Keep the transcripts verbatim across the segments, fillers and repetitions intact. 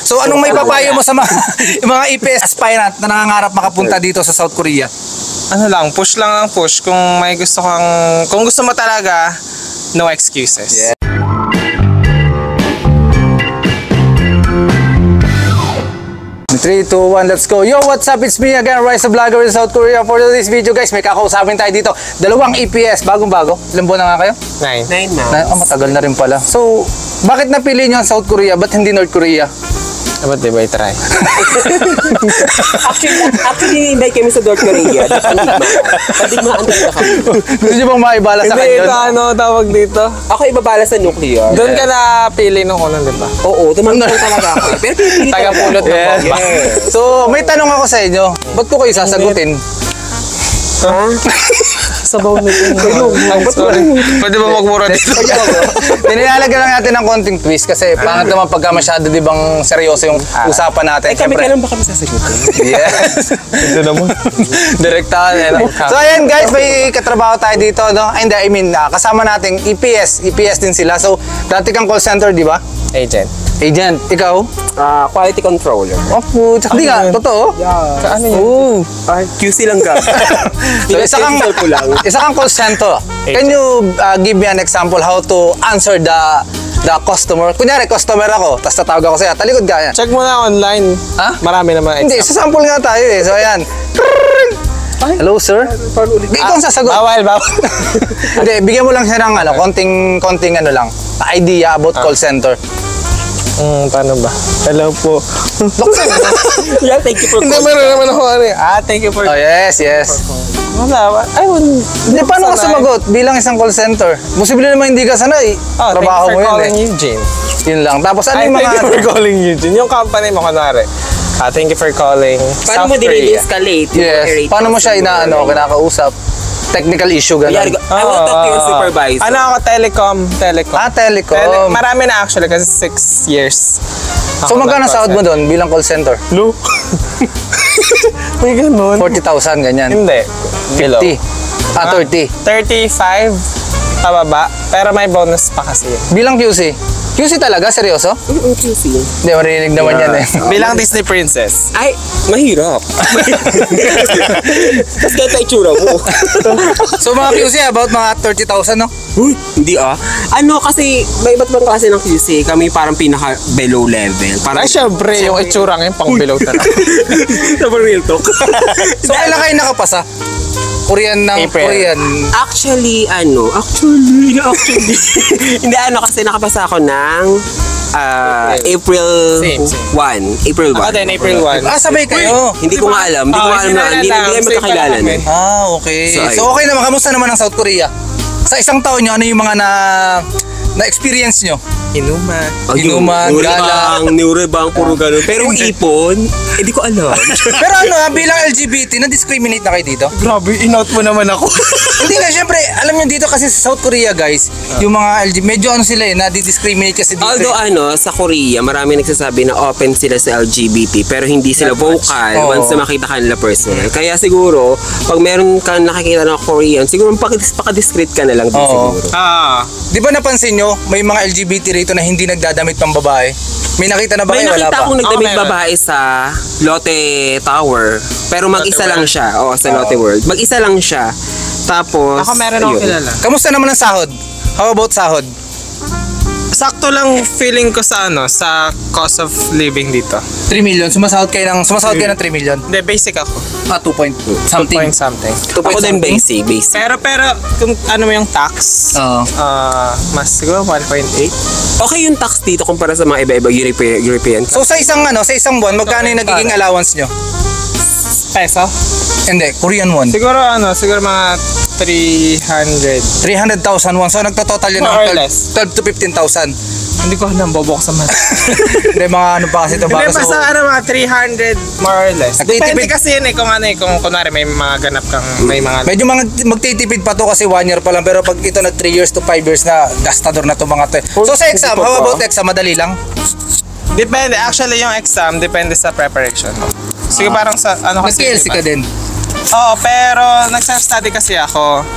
So anong may papayo mo sa mga, yung mga E P S aspirant na nangangarap makapunta dito sa South Korea? Ano lang, push lang ang push. Kung may gusto kang, kung gusto mo talaga, no excuses. Yeah. three, two, one, let's go. Yo, what's up? It's me again, Rise, a vlogger in South Korea. For this video, guys, may kakausapin tayo dito. Dalawang E P S, bagong-bago. Ilan buwan na nga kayo? Nine. Nine months. Na, oh, matagal na rin pala. So, bakit napili nyo ang South Korea? Ba't hindi North Korea? Dapat di ba i-try? actually, actually, ni-invite kami sa North Korea. Padigma. Padigmaan talaga kami. Gusto nyo bang maibala sa Hindi, kanyon? ito ano tawag dito? Ako ibabala sa nuclear. Doon ka na pili nung kunan, di ba? Oo, tumangkol talaga ako. Pero pipili talaga. Taga-pulot ng Yes. bomba. So, may tanong ako sa inyo. Ba't ko kayo sasagutin? Ha? Sabaw na ito. Sorry. Pwede ba magmura dito? Tinilalagyan lang natin ng konting twist kasi pangit naman pagka masyado di bang seryoso yung usapan natin. Ay, kami kailan ba kami sasagutin? Yes. Ito naman. Direktahan eh. So ayan guys, may katrabaho tayo dito, no? Ay, hindi, I mean, uh, kasama nating E P S. E P S din sila. So, dati kang call center, di ba? Agent. Agent. Ikaw? Ah, quality controller. Oh, po. Tsaka di nga, totoo? Yeah. Kaano yun? Oo. Ay, Q C lang ka. So, isa kang, ko lang. isa kang call center. Can you uh, give me an example how to answer the the customer? Kunyari, customer ako, tapos tatawag ako sa'yo. Talikod ka yan. Check mo na online. Ha? Marami naman. Hindi, sa sample nga tayo eh. So, ayan. Hello, sir? Ikaw ang sasagot. Bawal, bawal. Hindi, bigyan mo lang siya ng ano, konting, konting ano lang, idea about call center. Hmm, paano ba? Hello po. Yeah, thank you for Hindi, calling. meron naman ako ano eh. Ah, thank you for... Oh, yes, yes. Wala. Ay, Hindi, paano ka sumagot bilang isang call center? Posible naman hindi ka sanay. Oh, Trabaho mo thank you yun for calling eh. Eugene. Yun lang. Tapos ano Ay, yung thank mga... you for calling Eugene. Yung company mo, kunwari. Ah, thank you for calling Paano South mo Korea. din-escalate? Yes. Paano mo siya inaano, kinakausap? Technical issue, Yeah, gano'n. I will talk to your supervisor. Ano ako, telecom. Telecom. Ah, telecom. Tele- marami na actually kasi six years. So, magkano sahod mo doon bilang call center? Lu? May ganun. forty thousand, ganyan. Hindi. Below. fifty. Ah, thirty. thirty-five. Pababa. Pero may bonus pa kasi. Bilang Q C. Q C talaga? Seryoso? Mm, Q C. Hindi, marinig naman yan eh. Bilang Disney Princess. Ay, mahirap. Tapos kahit sa itsura mo. So, mga Q C, about mga thirty thousand, no? Uy, hindi ah. Ano kasi, may iba't bang klase ng Q C. Kami parang pinaka below level. Parang, Ay, syempre, yung itsura ngayon pang below talaga. Sabi real talk. So, kailan kayo nakapasa? Korean ng April. Korean. Actually, ano, actually, actually. Hindi ano, kasi nakapasa ako ng uh, April Same, same. first. April Ako first. din, April first. Ah, sabay kayo. Hindi ko nga alam. Hindi ko Oh, nga alam na. hindi Hindi na hindi alam. kami Same magkakilala pala na. kami. Ah, okay. So, So, ayun. okay naman. Kamusta naman ang South Korea? Sa isang taon nyo, ano yung mga na na-experience nyo? Inuman. Inuman, gala. Neurebang, neurebang, puro ganun. Pero yung ipon, hindi ko alam. Pero ano, ah, bilang L G B T, na-discriminate na kayo dito? Grabe, in-out mo naman ako. Hindi na, syempre, alam nyo dito kasi sa South Korea, guys, yung mga L G B T, medyo ano sila eh, na-discriminate kasi dito. Although ano, sa Korea, marami nagsasabi na open sila sa L G B T, pero hindi sila vocal Oo. once na makita ka nila personal. Kaya siguro, pag meron kang nakikita ng Korean, siguro paka-discreet ka na lang din Oo. siguro. Ah. Di ba napansin nyo, may mga L G B T rito na hindi nagdadamit pang babae? May nakita na ba May kayo? Wala nakita pa? akong nagdamit Ako meron. babae sa Lotte Tower, pero mag-isa Lotte lang World. siya. Oo, sa Lotte World. Mag-isa lang siya. Tapos, Ako meron akong ayun. kilala. Kamusta naman ang sahod? How about sahod? Sakto lang feeling ko sa ano, sa cost of living dito. three million. Sumasahod kayo ng, sumasahod kayo ng three million. Hindi, basic ako. Ah, two point something. Point something. two point Ako din something. basic, basic. Pero, pero, kung ano mo yung tax, Oo. ah, mas siguro one point eight. Okay yung tax dito kumpara sa mga iba-iba European. European. So sa isang ano, sa isang buwan, magkano yung nagiging allowance nyo? Peso? Hindi, Korean won. Siguro ano, siguro mga three hundred. three hundred thousand won. So nagtototal yun ng More or twelve, less. twelve to fifteen thousand. Hindi ko alam, bobok sa math. Hindi, mga ano pa kasi ito Hindi, bago. So, basta ano, mga three hundred more or less. Nagtitipid- Depende kasi yun eh, kung ano eh, kung kunwari may mga ganap kang, may mga... medyo mga magtitipid pa to kasi one year pa lang. Pero pag ito nag three years to five years na, gastador na to mga to. So sa exam, how about exam? Madali lang? Depende, actually yung exam, depende sa preparation. Sige, parang sa, ano kasi... Nag-K L C diba? ka din. Oo, pero nag-self-study kasi ako.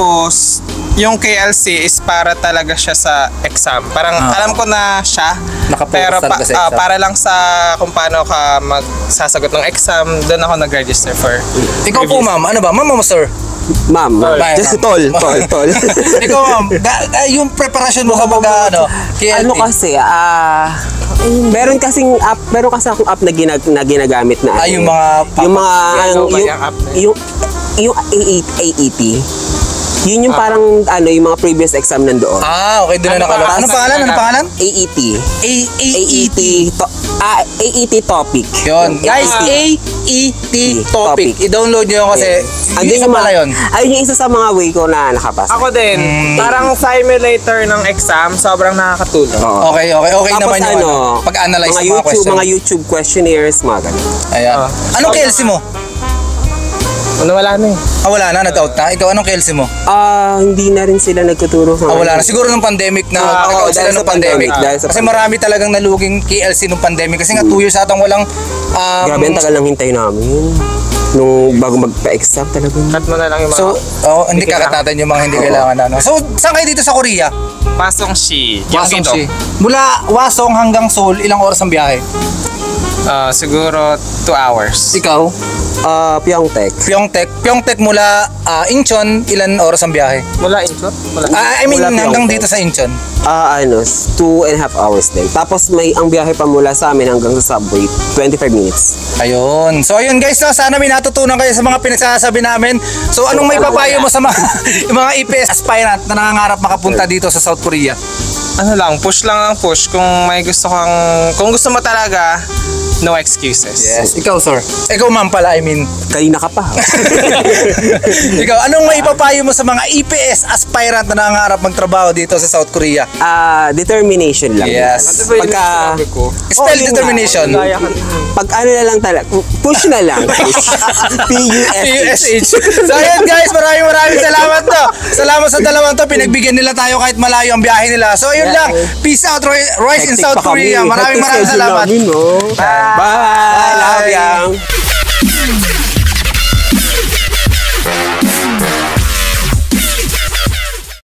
Tapos, yung K L C is para talaga siya sa exam. Parang Ah. alam ko na siya. Nakapokus Pero pa, talaga sa ah, exam. para lang sa kung paano ka magsasagot ng exam, doon ako nag-register for. Ikaw po, ma'am. Ano ba? Ma'am o sir? Ma'am, Tol. just tol, tol, tol. Ikaw, ma'am. ga- ga- yung preparation mo kapag ah, ano, K L T. Ano kasi, ah, meron kasing app, meron kasi akong app na, ginag, na ginagamit na. Ah, ano, yung mga... yung mga, Ano yung, ba yung, yung app na yun? yung, yung A E T. Yun yung parang, ano, yung mga previous exam nandoon. Ah, okay. Doon na Ano nakalok. pa? Anong pangalan? Anong pangalan? A E T. A A A E T. To, ah, A E T topic. Yun. Guys, Ah. A E T topic. Topic. I-download nyo yun kasi Andun isa pala yun. Ayun yung isa sa mga way ko na nakapasa. Ako din, Hmm. parang simulator ng exam, sobrang nakakatulong. Oo. Okay, okay. Okay Tapos naman yung ano, ano, pag-analyze mga ng mga YouTube, question. mga YouTube questionnaires, mga ganun. Ayan. Ah. Anong K L C mo? Ano, wala na eh. Ah, wala na. Nag-out na. Ikaw, anong K L C mo? Ah, hindi na rin sila nagtuturo sa Ah, wala na. Siguro nung pandemic na Ah, nag-out oo, sila dahil nung sa pandemic, pandemic. dahil sa Kasi pandemic. marami talagang naluging K L C nung pandemic. Kasi nga two years atang walang... Um, Grabe, ang tagal lang hintay namin. Nung bago magpa-exam talaga. Cut mo na lang yung mga So, oh, hindi Hindi kailangan. kakatatan yung mga hindi kailangan na. ano. So, saan kayo dito sa Korea? pasong shi. Wasong Gyeonggi-do. si. Mula Wasong hanggang Seoul, ilang oras ang biyahe? Ah, siguro two hours. Ikaw? Ah, Pyeongtaek. Pyeongtaek. Pyeongtaek mula ah, Incheon, ilan oras ang biyahe? Mula Incheon? Mula Ah, I mean, Mula hanggang Pyeongtaek. dito sa Incheon. Ah, ano, two and a half hours din. Tapos may ang biyahe pa mula sa amin hanggang sa subway, twenty-five minutes. Ayun. So ayun guys, no, sana may natutunan kayo sa mga pinagsasabi namin. So anong may papayo mo sa mga, yung mga E P S aspirant na nangangarap makapunta dito sa South Korea? Ano lang, push lang ang push. Kung may gusto kang, kung gusto mo talaga, no excuses. Ikaw, sir. Ikaw, ma'am pala, I mean. Kanina ka pa. Ikaw, anong may papayo mo sa mga E P S aspirant na nangangarap magtrabaho dito sa South Korea? Ah, determination lang. Yes. Pagka, Spell Oh, yun determination. Gaya ka din. pag ano na lang talaga, push na lang. Push. P U S P U S H. H. So ayun guys, maraming maraming salamat to. Salamat sa dalawang to. Pinagbigyan nila tayo kahit malayo ang biyahe nila. So ayun lang. Peace out, Roy- Royce in Hectic South pa kami. Korea. Maraming Hectic maraming schedule salamat. namin, no? Bye. Bye. Love Bye. yang.